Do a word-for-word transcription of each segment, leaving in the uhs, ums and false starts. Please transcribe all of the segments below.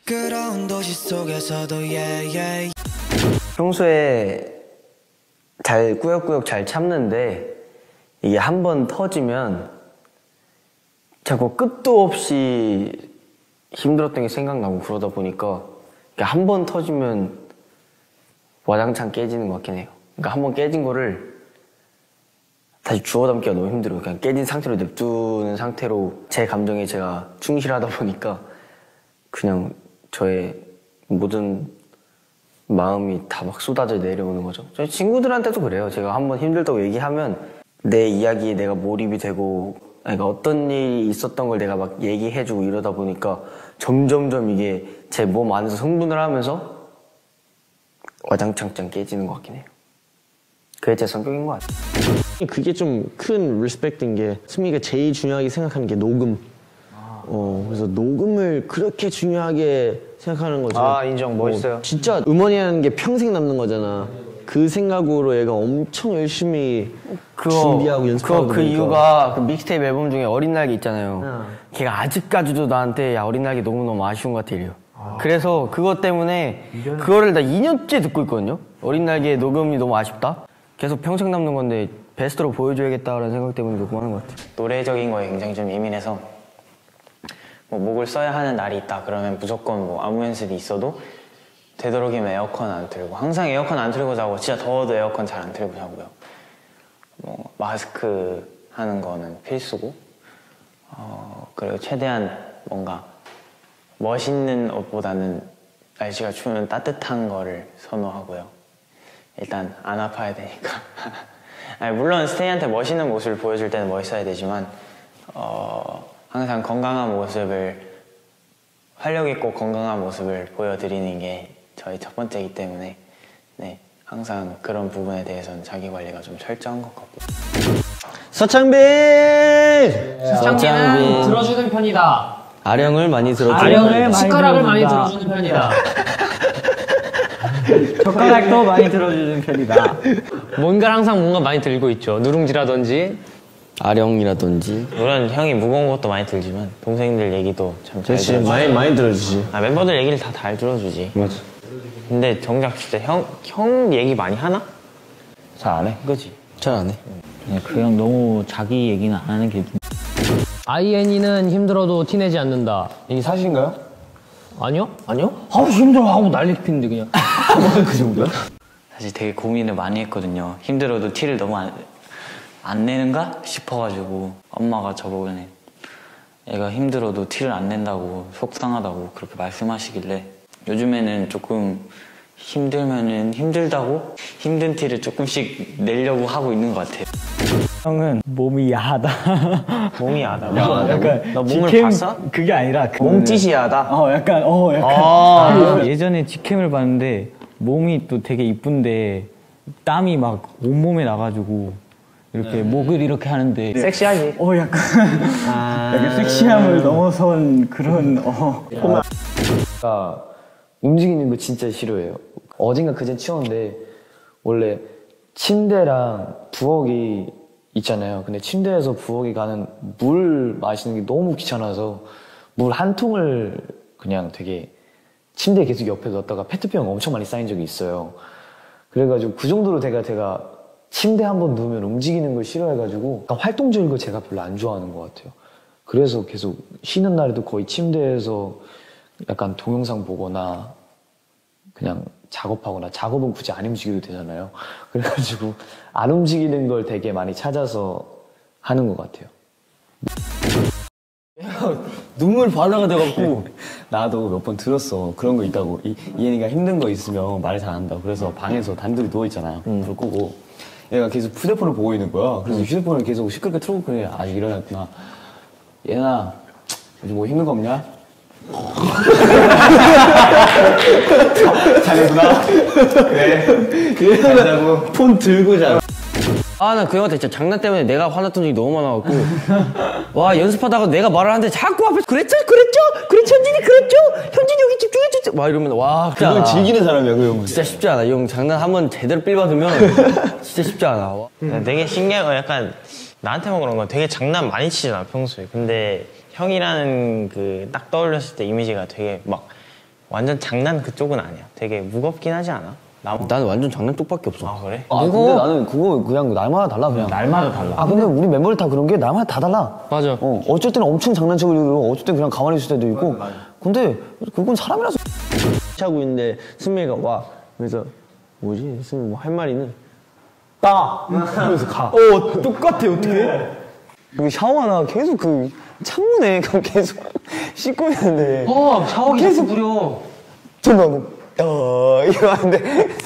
시끄러운 도시 속에서도 yeah, yeah. 평소에 잘 꾸역꾸역 잘 참는데 이게 한 번 터지면 자꾸 끝도 없이 힘들었던 게 생각나고 그러다 보니까 한 번 터지면 와장창 깨지는 것 같긴 해요. 그러니까 한 번 깨진 거를 다시 주워 담기가 너무 힘들어요. 그냥 깨진 상태로 냅두는 상태로 제 감정에 제가 충실하다 보니까 그냥 저의 모든 마음이 다 막 쏟아져 내려오는 거죠. 저희 친구들한테도 그래요. 제가 한번 힘들다고 얘기하면 내 이야기에 내가 몰입이 되고 그러니까 어떤 일이 있었던 걸 내가 막 얘기해주고 이러다 보니까 점점점 이게 제 몸 안에서 흥분을 하면서 와장창창 깨지는 것 같긴 해요. 그게 제 성격인 것 같아요. 그게 좀 큰 리스펙트인 게 승민이가 제일 중요하게 생각하는 게 녹음. 어, 그래서 녹음을 그렇게 중요하게 생각하는 거죠. 아, 인정. 멋있어요. 어, 진짜 음원이라는 게 평생 남는 거잖아. 그 생각으로 얘가 엄청 열심히 그거, 준비하고 연습하고 그거 그 그러니까. 이유가 그 믹스테이프 앨범 중에 어린 날개 있잖아요. 응. 걔가 아직까지도 나한테 야 어린 날개 너무너무 아쉬운 것 같아 이래요. 아. 그래서 그것 때문에 그거를 나 이 년째 듣고 있거든요. 어린 날개 녹음이 너무 아쉽다. 계속 평생 남는 건데 베스트로 보여줘야겠다라는 생각 때문에 녹음하는 것 같아요. 노래적인 거에 굉장히 좀 예민해서 뭐 곡을 써야 하는 날이 있다 그러면 무조건 뭐 아무 연습이 있어도 되도록이면 에어컨 안 틀고 항상 에어컨 안 틀고 자고 진짜 더워도 에어컨 잘 안 틀고 자고요. 뭐 마스크 하는 거는 필수고 어 그리고 최대한 뭔가 멋있는 옷보다는 날씨가 추우면 따뜻한 거를 선호하고요. 일단 안 아파야 되니까. 아니, 물론 스테이한테 멋있는 모습을 보여줄 때는 멋있어야 되지만 어, 항상 건강한 모습을 활력 있고 건강한 모습을 보여드리는 게 저희 첫 번째이기 때문에 네, 항상 그런 부분에 대해서는 자기 관리가 좀 철저한 것 같고. 서창빈! 서창빈은 들어주는 편이다. 아령을 많이 들어주는 아령을 많이 숟가락을 많이 들어주는 편이다. 젓가락도 많이 들어주는 편이다. 뭔가 항상 뭔가 많이 들고 있죠. 누룽지라든지 아령이라든지. 물론 형이 무거운 것도 많이 들지만 동생들 얘기도 참 잘 들어주지. 많이 많이 들어주지. 아, 멤버들 얘기를 다 잘 들어주지. 맞아. 근데 정작 진짜 형, 형 얘기 많이 하나? 잘 안 해. 그지? 잘 안 해. 그 형 너무 자기 얘기는 안 하는 게 좀... 아이엔이는 힘들어도 티내지 않는다. 이게 사실인가요? 아니요? 아니요? 아우 힘들어 하고 난리 피는데 그냥. 그 정도야? 사실 되게 고민을 많이 했거든요. 힘들어도 티를 너무 안, 안 내는가 싶어가지고 엄마가 저번에 애가 힘들어도 티를 안 낸다고 속상하다고 그렇게 말씀하시길래 요즘에는 조금 힘들면은 힘들다고 힘든 티를 조금씩 내려고 하고 있는 것 같아요. 형은 몸이 야하다. 몸이 야하다고? 야, 약간 너 몸을 직캠, 봤어? 그게 아니라 그 몸짓이 야하다? 어 약간 어 약간 아 예전에 직캠을 봤는데 몸이 또 되게 이쁜데 땀이 막 온몸에 나가지고 이렇게 목을 이렇게 하는데 섹시하지? 어 약간 아 약간 섹시함을 넘어선 그런 어 아, 움직이는 거 진짜 싫어해요. 어딘가 그전 치웠는데 원래 침대랑 부엌이 있잖아요. 근데 침대에서 부엌에 가는 물 마시는 게 너무 귀찮아서 물 한 통을 그냥 되게 침대 계속 옆에 넣었다가 페트병 엄청 많이 쌓인 적이 있어요. 그래가지고 그 정도로 제가 제가 침대 한 번 누우면 움직이는 걸 싫어해가지고 약간 활동적인 거 제가 별로 안 좋아하는 것 같아요. 그래서 계속 쉬는 날에도 거의 침대에서 약간 동영상 보거나 그냥 작업하거나 작업은 굳이 안 움직여도 되잖아요. 그래가지고 안 움직이는 걸 되게 많이 찾아서 하는 것 같아요. 눈물 바다가 돼갖고 나도 몇 번 들었어. 그런 거 있다고. 이, 이현이가 힘든 거 있으면 말을 잘 안 한다고. 그래서 방에서 단둘이 누워있잖아요. 음. 불 끄고 얘가 계속 휴대폰을 보고 있는 거야. 그래서 음. 휴대폰을 계속 시끄럽게 틀고 그래. 아직 일어났구나. 얘나 요즘 뭐 힘든 거 없냐? 잘했구나. 그래. 이러다고 폰 들고 자. 아, 나 그 형한테 진짜 장난 때문에 내가 화났던 적이 너무 많아갖고 와, 연습하다가 내가 말을 하는데 자꾸 앞에서 그랬죠? 그랬죠? 그랬죠? 현진이 그랬죠? 현진이 여기 집중해주죠? 막 이러면 와, 그걸 않아. 즐기는 사람이야, 그 형은. 진짜 쉽지 않아. 이 형 장난 한번 제대로 삘 받으면 진짜 쉽지 않아. 와. 되게 신기한 건 약간 나한테만 그런 건 되게 장난 많이 치잖아 평소에. 근데 형이라는 그 딱 떠올렸을 때 이미지가 되게 막 완전 장난 그쪽은 아니야. 되게 무겁긴 하지 않아? 나무? 나는 완전 장난뚝밖에 없어. 아 그래? 아 근데 나는 그거 그냥 날마다 달라 그냥. 날마다 달라. 아 근데 우리 멤버들 다 그런 게 날마다 다 달라. 맞아. 어 어쩔 때는 엄청 장난치고 어쩔 땐 그냥 가만히 있을 때도 있고. 근데 그건 사람이라서. 하고 있는데 승민이가 와. 그래서 뭐지? 승민 뭐 할 말이는 따. 그래서 가. 어 똑같아 어떻게? 그 샤워하나 계속 그 창문에 계속 씻고 있는데. 어, 샤워기 계속 부려. 저는 어 이거 하는데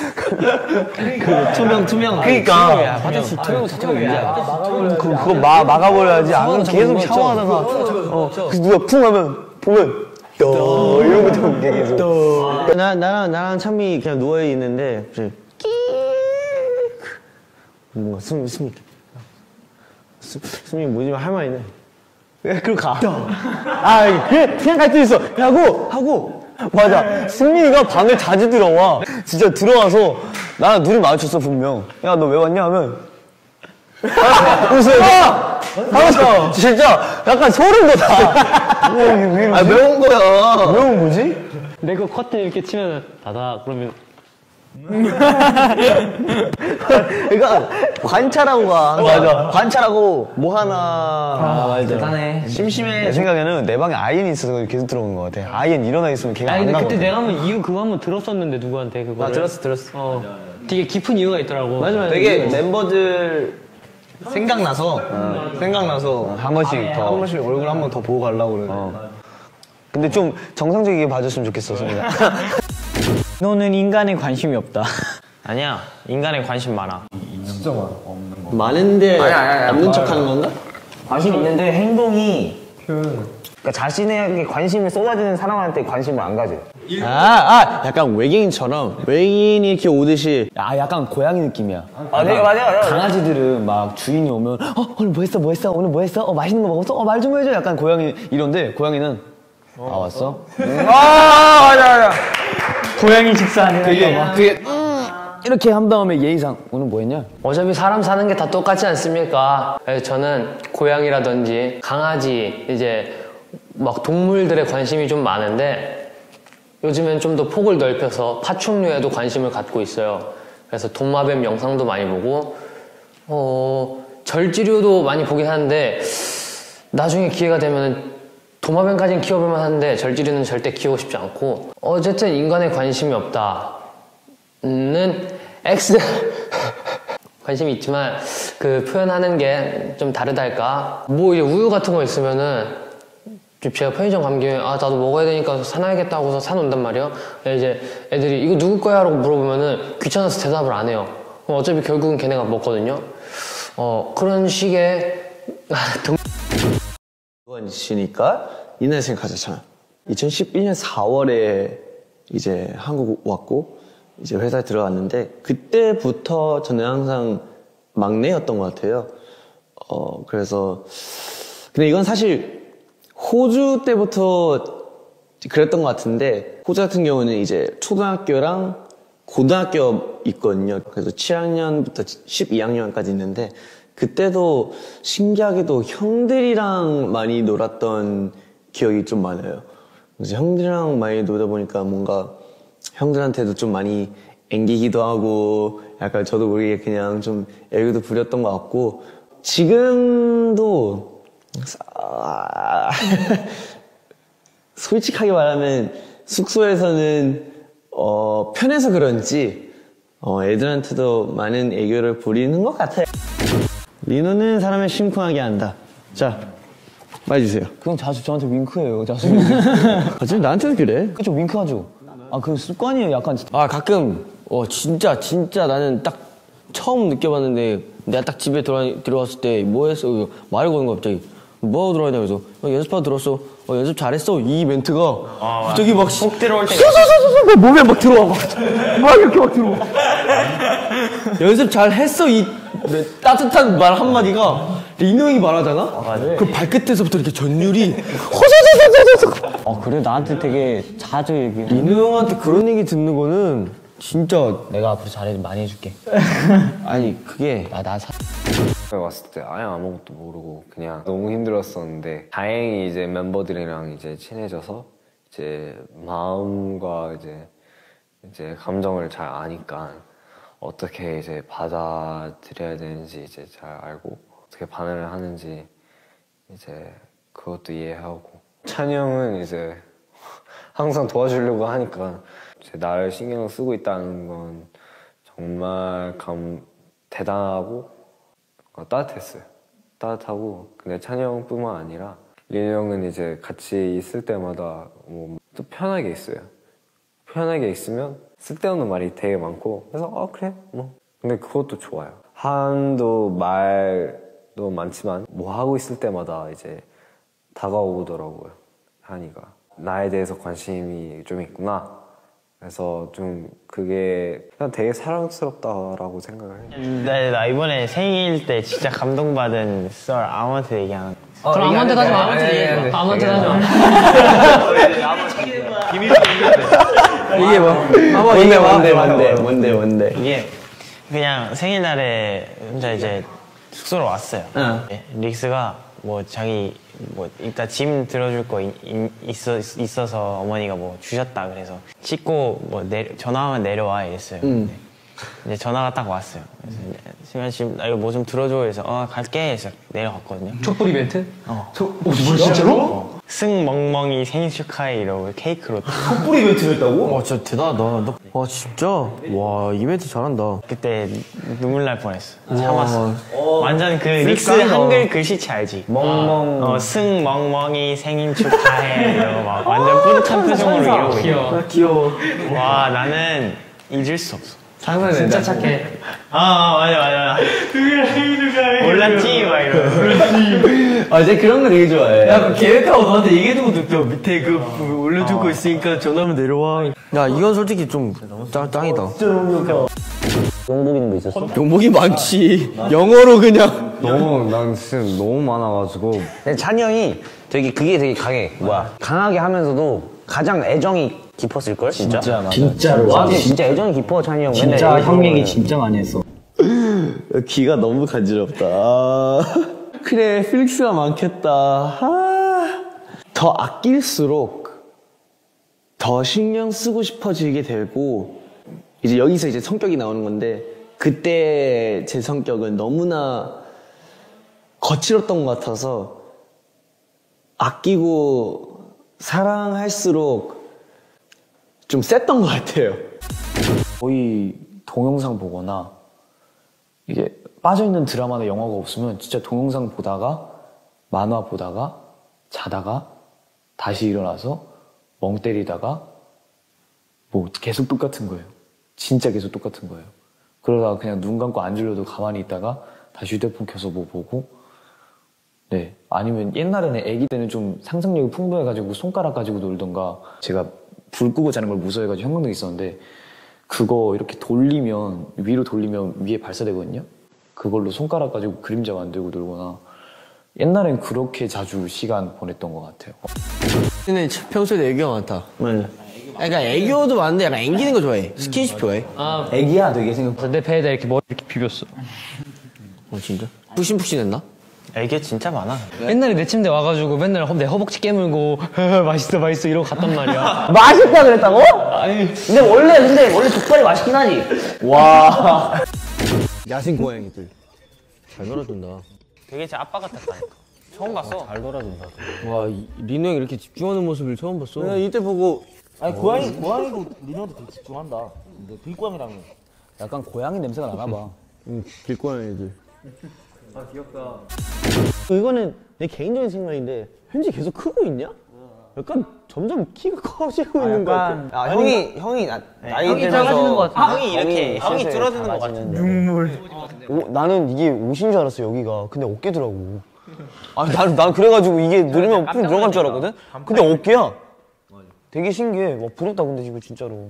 그 투명 투명. 그러니까 화장실 투명 자체가 문제야. 그 그거 막 막아버려야지. 안 그러면 계속 샤워하다가 어 그래서 누가 쿵 하면 보면. 또 이러고 좀 계속. 나 나랑 나랑 찬미 그냥 누워 있는데 끼 뭔가 숨 숨이 숨이 뭐지 할 말 있네. 그리고 가. 아 그래 그냥 갈 수 있어. 하고 하고 맞아. 승민이가 방에 자주 들어와. 진짜 들어와서 나랑 눈이 마주쳤어 분명. 야 너 왜 왔냐 하면. 웃어요. 하면서 진짜 약간 소름 돋아. 아, 왜 온 거야? 왜 온 거지? 내가 커튼 이렇게 치면 다다 그러면 그러니까 관찰하고 가. 맞아. 관찰하고 뭐 하나. 아, 맞아. 대단해. 심심해. 내 생각에는 내 방에 아이엔이 있어서 계속 들어오는 것 같아. 아이엔 일어나 있으면 걔가 아니 안 근데 나거든. 그때 내가 한번 이유 그거 한번 들었었는데 누구한테 그거 아, 들었어, 들었어. 어 되게 깊은 이유가 있더라고. 맞아, 맞아. 되게 멤버들 생각나서 생각나서 한 번씩 더 한 번씩 얼굴 한 번 더 보고 가려고 그래. 어. 근데 좀 정상적이게 봐줬으면 좋겠어, 승민아. 너는 인간에 관심이 없다. 아니야. 인간에 관심 많아. 많은데 없는 척하는 건가? 관심 있는데 행동이 그러니까 자신에게 관심을 쏟아지는 사람한테 관심을 안 가져. 아, 아, 약간 외계인처럼 외계인이 이렇게 오듯이. 아 약간 고양이 느낌이야. 아, 네, 맞아, 맞아. 강아지들은 막 주인이 오면 어 오늘 뭐 했어 뭐 했어 오늘 뭐 했어 어 맛있는 거 먹었어 어 말 좀 해줘 약간 고양이 이런데 고양이는 아 왔어? 아, 맞아, 맞아. 고양이 식사하는 되게 되게 이렇게 한 다음에 예의상 오늘 뭐 했냐? 어차피 사람 사는 게 다 똑같지 않습니까? 그래서 저는 고양이라든지 강아지 이제 막 동물들에 관심이 좀 많은데 요즘엔 좀 더 폭을 넓혀서 파충류에도 관심을 갖고 있어요. 그래서 도마뱀 영상도 많이 보고 어, 절지류도 많이 보긴 하는데 나중에 기회가 되면 도마뱀까지는 키워볼만 한데 절지류는 절대 키우고 싶지 않고 어쨌든 인간에 관심이 없다는 X 관심이 있지만 그 표현하는 게 좀 다르달까. 뭐 이제 우유 같은 거 있으면은 제가 편의점 간 김에 아 나도 먹어야 되니까 사놔야겠다 하고서 사놓는단 말이에요. 이제 애들이 이거 누구 거야? 라고 물어보면은 귀찮아서 대답을 안 해요. 어차피 결국은 걔네가 먹거든요. 어 그런 식의 번 있으니까 이날 생각하잖아. 이천십일 년 사월에 이제 한국 왔고 이제 회사에 들어갔는데 그때부터 저는 항상 막내였던 것 같아요. 어 그래서 근데 이건 사실 호주 때부터 그랬던 것 같은데 호주 같은 경우는 이제 초등학교랑 고등학교 있거든요. 그래서 칠 학년부터 십이 학년까지 있는데 그때도 신기하게도 형들이랑 많이 놀았던 기억이 좀 많아요. 그래서 형들이랑 많이 놀다 보니까 뭔가 형들한테도 좀 많이 앵기기도 하고 약간 저도 모르게 그냥 좀 애교도 부렸던 것 같고 지금도 아... 솔직하게 말하면 숙소에서는 어, 편해서 그런지 어, 애들한테도 많은 애교를 부리는 것 같아요. 리노는 사람을 심쿵하게 한다. 자, 말해주세요. 그건 자주 저한테 윙크해요. 자주. 아, 지금 나한테도 그래. 그쵸 윙크하죠. 아 그 습관이에요. 약간. 아, 가끔 어 진짜 진짜 나는 딱 처음 느껴봤는데 내가 딱 집에 들어, 들어왔을 때 뭐 했어? 말을 거는 거 갑자기. 뭐 하고 들어왔냐 그래서 어, 연습하고 들었어. 어, 연습 잘했어. 이 멘트가 아, 갑자기 막 속 들어올 때 몸에 막 들어와 막, 막 이렇게 막 들어와. 연습 잘했어. 이 따뜻한 말 한마디가 리노 형이 말하잖아? 아, 그 발끝에서부터 이렇게 전율이 호소소소소소. 어 그래 나한테 되게 자주 얘기해. 리노 형한테 그런 얘기 듣는 거는 진짜 내가 앞으로 잘해 많이 해줄게. 아니 그게 나나 사. 왔을 때 아예 아무것도 모르고 그냥 너무 힘들었었는데 다행히 이제 멤버들이랑 이제 친해져서 이제 마음과 이제 이제 감정을 잘 아니까 어떻게 이제 받아들여야 되는지 이제 잘 알고 어떻게 반응을 하는지 이제 그것도 이해하고 찬이 형은 이제 항상 도와주려고 하니까 이제 나를 신경 쓰고 있다는 건 정말 감 대단하고 어, 따뜻했어요. 따뜻하고 근데 찬이 형뿐만 아니라 린 형은 이제 같이 있을 때마다 뭐 또 편하게 있어요. 편하게 있으면 쓸데없는 말이 되게 많고 그래서 어 그래 뭐 근데 그것도 좋아요. 한도 말도 많지만 뭐 하고 있을 때마다 이제 다가오더라고요. 한이가 나에 대해서 관심이 좀 있구나. 그래서 좀 그게 그냥 되게 사랑스럽다라고 생각을 해요. 나, 나 이번에 생일 때 진짜 감동받은 썰 아무한테 얘기 안 어, 그럼 아무한테 하지 마. 아무한테 하지 마. 이게 뭐? 뭔데 뭔데 뭔데 뭔데 뭔데 이게 그냥 생일날에 혼자 이제 숙소로 왔어요. 응. 릭스가 뭐 자기 뭐 이따 짐 들어줄 거 이, 이, 있어 있어서 어머니가 뭐 주셨다 그래서 씻고 뭐 내려, 전화하면 내려와 이랬어요. 응. 이제 전화가 딱 왔어요. 그래서 시간 지금 나 이거 뭐 좀 들어줘 그래서 어 갈게 해서 내려갔거든요. 촛불 이벤트? 어. 저, 어, 뭐야 진짜로? 어. 승멍멍이 생일 축하해 이러고 케이크로 촛불 이벤트를 했다고? 와 진짜 대단하다. 너, 와 진짜 와 이벤트 잘한다. 그때 눈물 날 뻔했어. 참았어. 완전 그 릭스 한글 글씨체 알지? 멍멍. 어, 승멍멍이 생일 축하해 이러고 막 완전 뿌듯한 표정으로 이러고 귀여워. 있고. 귀여워. 와 나는 잊을 수 없어. 진짜 착해. 아, 아 맞아 맞아. 그게 생일 축하해. 몰랐지 막 이러고. 아 이제 그런 거 되게 좋아해. 야 계획하고 너한테 얘기해두고 느껴. 밑에 그 올려줄 거 있으니까 전화하면 내려와. 야 이건 솔직히 좀 짱, 짱이다. 용복이는 거 있었어? 용복이 많지. 영어로 그냥. 너무 난 진짜 너무 많아가지고 근데 찬이 형이 되게 그게 되게 강해. 뭐야? 강하게 하면서도 가장 애정이 깊었을걸? 진짜? 진짜 맞아. 진짜로. 와, 진짜 애정이 깊어, 찬이 형. 진짜 형 얘기 진짜 많이 했어. 귀가 너무 간지럽다. 아, 그래 필릭스가 많겠다. 아, 더 아낄수록 더 신경 쓰고 싶어지게 되고 이제 여기서 이제 성격이 나오는 건데 그때 제 성격은 너무나 거칠었던 것 같아서 아끼고 사랑할수록 좀 셌던 것 같아요. 거의 동영상 보거나 이게 빠져있는 드라마나 영화가 없으면 진짜 동영상 보다가 만화 보다가 자다가 다시 일어나서 멍 때리다가 뭐 계속 똑같은 거예요. 진짜 계속 똑같은 거예요. 그러다가 그냥 눈 감고 안 졸려도 가만히 있다가 다시 휴대폰 켜서 뭐 보고 네 아니면 옛날에는 애기 때는 좀 상상력이 풍부해가지고 손가락 가지고 놀던가 제가 불 끄고 자는 걸 무서워해가지고 형광등이 있었는데 그거 이렇게 돌리면 위로 돌리면 위에 발사되거든요. 그걸로 손가락 가지고 그림자 만들고 놀거나 옛날엔 그렇게 자주 시간 보냈던 것 같아요. 근데 평소에도 애교가 많다. 맞아. 그러니까 애교도 많은데 약간 앵기는 거 좋아해. 스킨십 좋아해. 아, 애기야, 되게 생각보다. 내 배에다 이렇게 머리 이렇게 비볐어. 어 진짜? 푹신푹신했나? 애기 진짜 많아. 옛날에 내 침대 와가지고 맨날 허- 내 허벅지 깨물고 맛있어 맛있어 이러고 갔단 말이야. 맛있다 그랬다고? 아니. 근데 원래, 근데 원래 족발이 맛있긴 하지. 와. 야생 고양이들. 잘 놀아준다. 되게 진짜 아빠 같았다니까. 처음 봤어. 잘 놀아준다. 와 리노 형이 이렇게 집중하는 모습을 처음 봤어. 내가 이때 보고 아니 고양이 고양이도 리노한테 되게 집중한다. 근데 길고양이랑은 약간 고양이 냄새가 나나 봐. 응, 길고양이들. 아 귀엽다. 이거는 내 개인적인 생각인데 현지 계속 크고 있냐? 약간 점점 키가 커지고 있는 것 같아. 아, 형이 형이 나, 나이 형이 들면서 작아지는 것 같아. 형이 이렇게 형이 슬슬 줄어드는 것 작아지는데. 눈물. 오, 나는 이게 옷인 줄 알았어 여기가. 근데 어깨더라고. 아니 난, 난 그래가지고 이게 누르면 품 들어갈 줄 알았거든? 근데 어깨야. 되게 신기해. 와 부럽다 근데 지금 진짜로.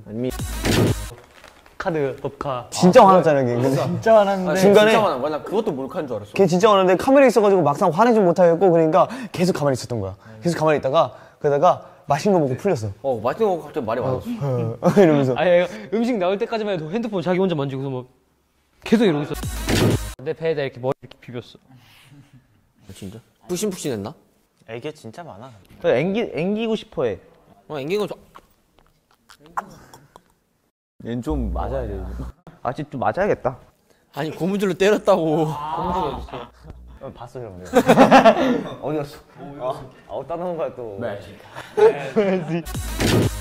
카드 법카. 진짜 화났잖아 걔. 근데 진짜 화났는데. 중간에 진짜 많아. 나 그것도 몰카인 줄 알았어. 걔 진짜 화났는데 카메라 있어가지고 막상 화내지 못하겠고 그러니까 계속 가만히 있었던 거야. 계속 가만히 있다가 그러다가 맛있는 거 먹고 풀렸어. 어 맛있는 거 먹고 갑자기 말이 많았어. 이러면서. 아니 얘가 음식 나올 때까지만 해도 핸드폰 자기 혼자 만지고서 뭐 계속 이러고 있어. 내 배에다 이렇게 머리 이렇게 비볐어. 진짜? 푹신푹신했나? 애기 진짜 많아. 앵기 앵기고 싶어해. 어, 앵기가 좀. 얘는 좀 맞아야 돼. 아직 좀 맞아야겠다. 아니 고무줄로 때렸다고. 고무줄이 어딨어? 어, 봤어 형. 어디였어? 어, 어, 따놓은 거야 또. 네.